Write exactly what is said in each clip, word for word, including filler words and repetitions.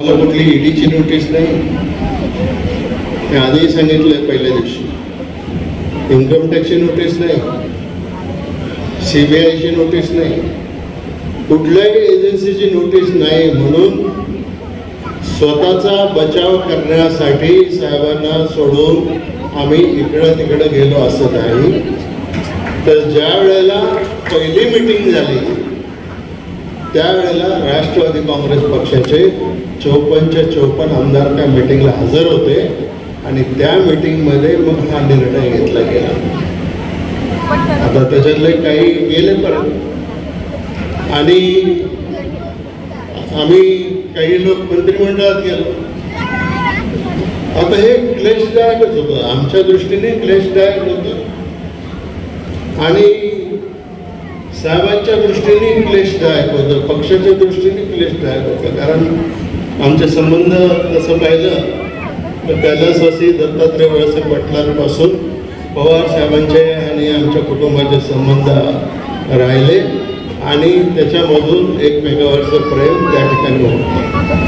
मला कुठली ईडीची नोटीस नाही, मी आधीही सांगितलं पहिल्या दिवशी. इन्कम टॅक्सची नोटीस नाही, सीबीआयची नोटीस नाही, कुठल्याही एजन्सीची नोटीस नाही. म्हणून स्वतःचा बचाव करण्यासाठी साहेबांना सोडून आम्ही इकडं तिकडं गेलो असं नाही. तर ज्या वेळेला पहिली मीटिंग झाली त्यावेळेला राष्ट्रवादी काँग्रेस पक्षाचे चौपन्नचे चौपन्न आमदार त्या मीटिंगला हजर होते आणि त्या मीटिंगमध्ये मग हा निर्णय घेतला गेला. आता त्याच्यातले काही गेले परत आणि आम्ही काही लोक मंत्रिमंडळात गेलो. आता हे क्लेशदायकच होतं, आमच्या दृष्टीने क्लेशदायक होतं आणि साहेबांच्या दृष्टीने क्लेशदायक होतं, पक्षाच्या दृष्टीने क्लेशदायक होतं. कारण आमचे संबंध तसं पाहिलं तर कैलासवासी दत्तात्रय वळसे पाटलांपासून पवार साहेबांचे आणि आमच्या कुटुंबाचे संबंध राहिले आणि त्याच्यामधून एकमेकावरचं प्रेम त्या ठिकाणी होतं.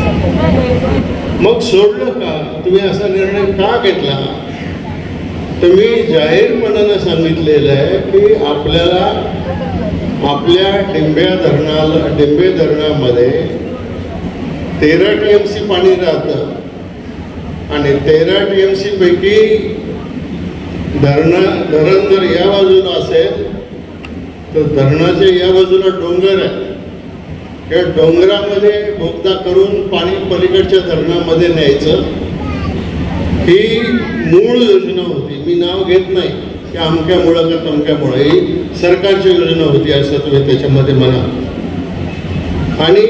मग सोडलं का? तुम्ही असा निर्णय का घेतला? तर मी जाहीरपणानं सांगितलेलं आहे की आपल्याला आपल्या डिंब्या धरणाला डिंबे धरणामध्ये तेरा टी एम सी पाणी राहतं आणि तेरा टी एम सी पैकी धरणं धरण जर या बाजूला असेल तर धरणाच्या या बाजूला डोंगर आहे. या डोंगरामध्ये बोगदा करून पाणी पलीकडच्या धरणामध्ये न्यायचं ही मूळ योजना होती. मी नाव घेत नाही की अमक्यामुळं का तमक्यामुळं, ही सरकारची योजना होती असं तुम्ही त्याच्यामध्ये म्हणा. आणि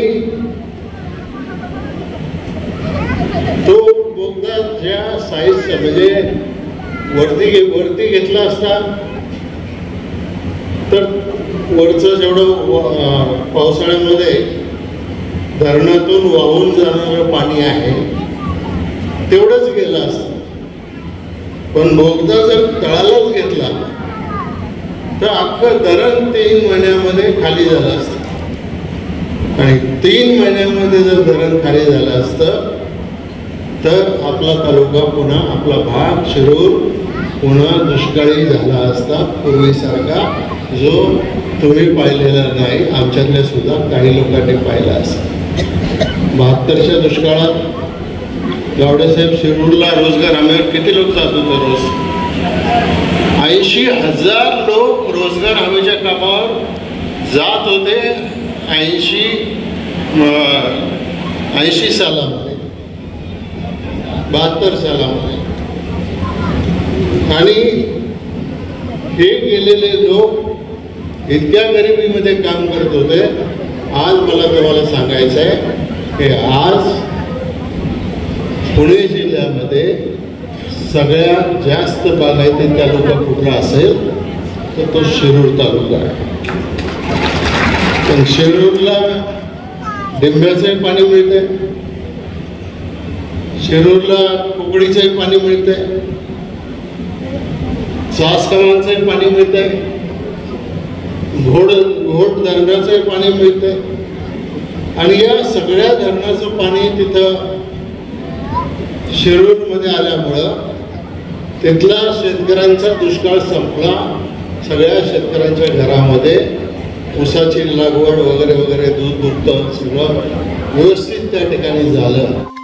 तो बोगदा ज्या साईजचा म्हणजे वरती वरती घेतला असता तर वरचं जेवढं पावसाळ्यामध्ये धरणातून वाहून जाणारं पाणी आहे तेवढंच गेलं असतं. पण बोगदा जर तळालाच घेतला तर अख्खं धरण तीन महिन्यामध्ये खाली झालं असतं आणि तीन महिन्यामध्ये जर धरण खाली झालं असतं तर आपला तालुका पुन्हा आपला भाग शिरूर पुन्हा दुष्काळी झाला असता, पूर्वीसारखा जो तुम्ही पाहिलेला नाही, आमच्यातल्या सुद्धा काही लोकांनी पाहिला असता. बहात्तरच्या दुष्काळात गावडेसाहेब शिरूरला रोजगार हमीवर किती लोक जात होते रोज? ऐंशी हजार लोक रोजगार हमीच्या कामावर जात होते ऐंशी ऐंशी सालामध्ये, बहात्तर सालामध्ये. आणि हे गेलेले लोक इतक्या गरिबीमध्ये काम करत होते. आज मला तुम्हाला सांगायचं आहे की आज पुणे जिल्ह्यामध्ये सगळ्यात जास्त बागायती तालुका कुठला असेल तर तो शिरूर तालुका आहे. पण शिरूरला डिंब्याचंही पाणी मिळते, शिरूरला कुकडीचंही पाणी मिळते, सासकमांचंही पाणी मिळते, घोड घोट धरणाचंही पाणी मिळते. आणि या सगळ्या धरणाचं पाणी तिथं शिरूरमध्ये आल्यामुळं तिथला शेतकऱ्यांचा दुष्काळ संपला. सगळ्या शेतकऱ्यांच्या घरामध्ये ऊसाची लागवड वगैरे वगैरे दूध दुभतं सगळं व्यवस्थित त्या ठिकाणी झालं.